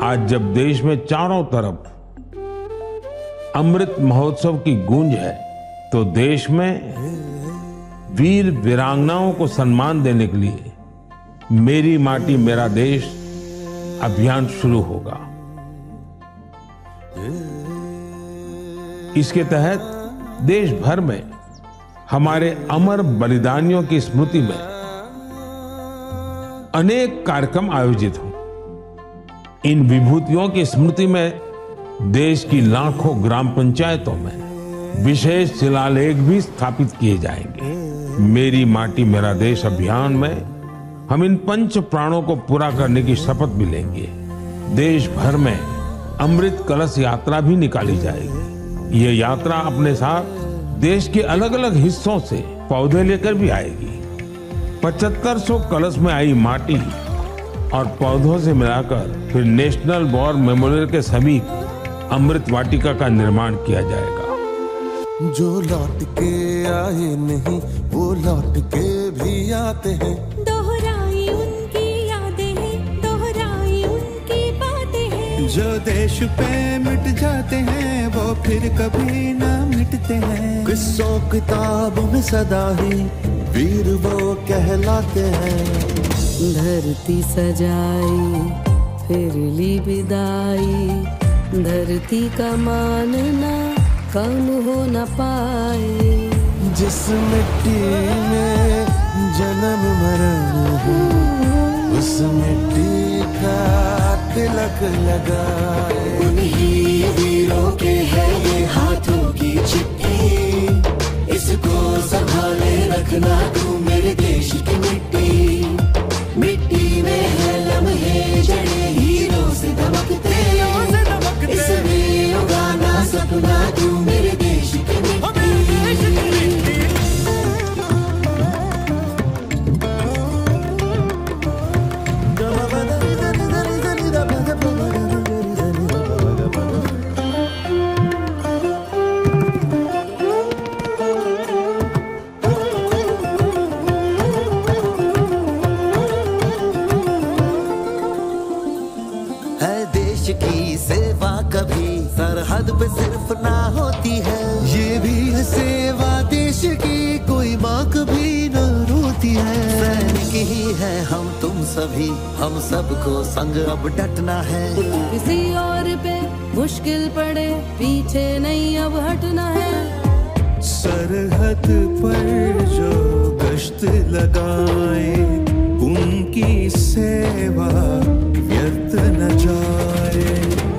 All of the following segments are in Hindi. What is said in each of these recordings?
आज जब देश में चारों तरफ अमृत महोत्सव की गूंज है, तो देश में वीर वीरांगनाओं को सम्मान देने के लिए मेरी माटी मेरा देश अभियान शुरू होगा। इसके तहत देश भर में हमारे अमर बलिदानियों की स्मृति में अनेक कार्यक्रम आयोजित हों। इन विभूतियों की स्मृति में देश की लाखों ग्राम पंचायतों में विशेष शिलालेख भी स्थापित किए जाएंगे। मेरी माटी मेरा देश अभियान में हम इन पंच प्राणों को पूरा करने की शपथ भी लेंगे। देश भर में अमृत कलश यात्रा भी निकाली जाएगी। ये यात्रा अपने साथ देश के अलग अलग हिस्सों से पौधे लेकर भी आएगी। 7500 कलश में आई माटी और पौधों से मिलाकर फिर नेशनल वॉर मेमोरियल के समीप अमृत वाटिका का निर्माण किया जाएगा। जो लौट के आए नहीं वो लौट के भी आते हैं। दोहराई उनकी यादें हैं, दोहराई उनकी बातें हैं। जो देश पे मिट जाते हैं वो फिर कभी ना मिटते हैं। किस्सों किताबों में सदा ही वीर वो कहलाते हैं। धरती सजाई फिर ली विदाई, धरती का मानना कम हो न पाए। जिस मिट्टी में जन्म मरण हो उस मिट्टी का तिलक लगाए। उन्हीं वीरों के है ये हाथों की चिट्ठी, इसको संभाले रखना तू मेरे देश की मिट्टी। मिट्टी में है लम्हे जड़े हीरों से दमकते, इसमें उगाना सपना तू मेरे देश की मिट्टी। कभी सरहद पे सिर्फ ना होती है, ये भी है सेवा देश की, कोई माँ कभी न रोती है। सैनिक ही है हम तुम सभी, हम सबको संग अब डटना है। किसी और पे मुश्किल पड़े पीछे नहीं अब हटना है। सरहद पर जो गश्त लगाए उनकी सेवा व्यर्थ न जाए।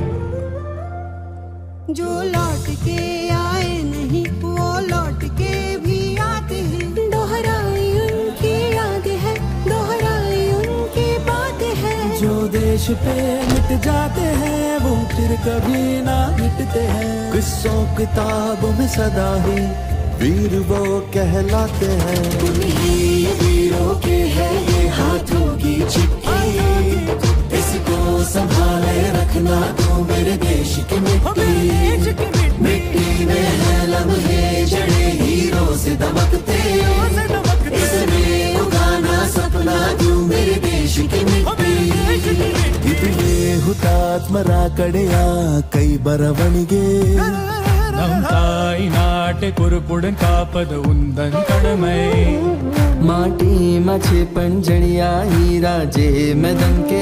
जो लौट के आए नहीं वो लौट के भी आते हैं। दोहराई उनकी यादें हैं, दोहराई उनकी बातें हैं। जो देश पे मिट जाते हैं वो फिर कभी ना मिटते हैं। किस्सों किताबों में सदा ही वीर वो कहलाते हैं। उन्हीं वीरों के है ये हाथों की चिट्ठी, इसको संभाले रखना तू मेरे देश की मिट्टी। मिट्टी में है लम्हे जड़े हीरों से दमकते, इसमें उगाना सपना तू मेरे देश की मिट्टी। इतने हुतात्मरा कड़िया कई बरवणिगे नम ताई नाटे कुरुपुड़ कापद उंदन कड़मय। माटी मछे पंजड़िया हीरा जे मदन के।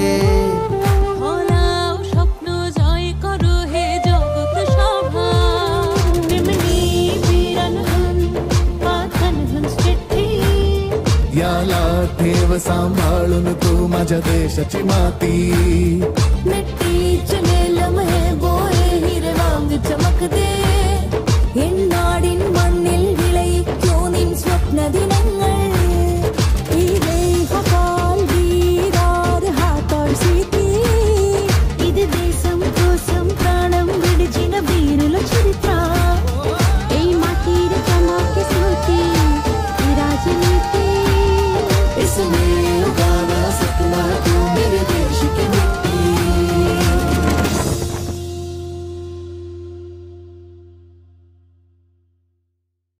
याला ठेव सांभाळून तू माझ्या देशाची माती।